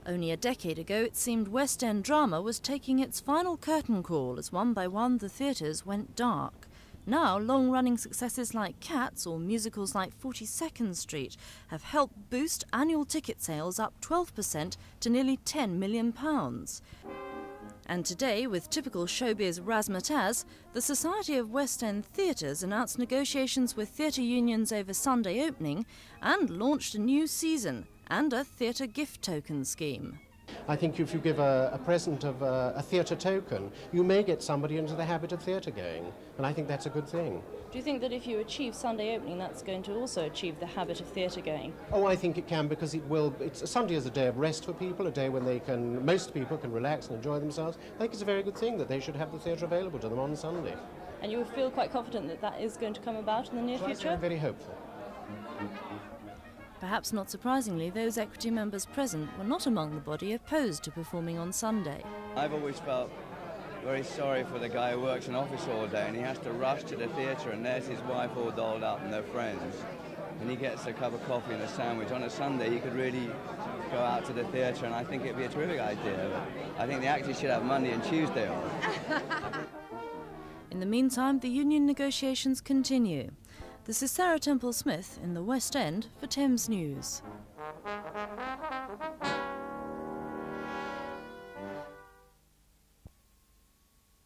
Only a decade ago, it seemed West End drama was taking its final curtain call as one by one the theatres went dark. Now, long-running successes like Cats or musicals like 42nd Street have helped boost annual ticket sales up 12% to nearly £10 million. And today, with typical showbiz razzmatazz, the Society of West End Theatres announced negotiations with theatre unions over Sunday opening and launched a new season and a theatre gift token scheme. I think if you give a present of a theatre token, you may get somebody into the habit of theatre going, and I think that's a good thing. Do you think that if you achieve Sunday opening, that's going to also achieve the habit of theatre going? Oh, I think it can, because Sunday is a day of rest for people, a day when most people can relax and enjoy themselves. I think it's a very good thing that they should have the theatre available to them on Sunday. And you feel quite confident that that is going to come about in the near future? I'm very hopeful. Perhaps not surprisingly, those equity members present were not among the body opposed to performing on Sunday. I've always felt very sorry for the guy who works in office all day and he has to rush to the theatre and there's his wife all dolled up and their friends and he gets a cup of coffee and a sandwich. On a Sunday he could really go out to the theatre and I think it'd be a terrific idea. But I think the actors should have Monday and Tuesday off. In the meantime, the union negotiations continue. This is Sarah Temple Smith in the West End for Thames News.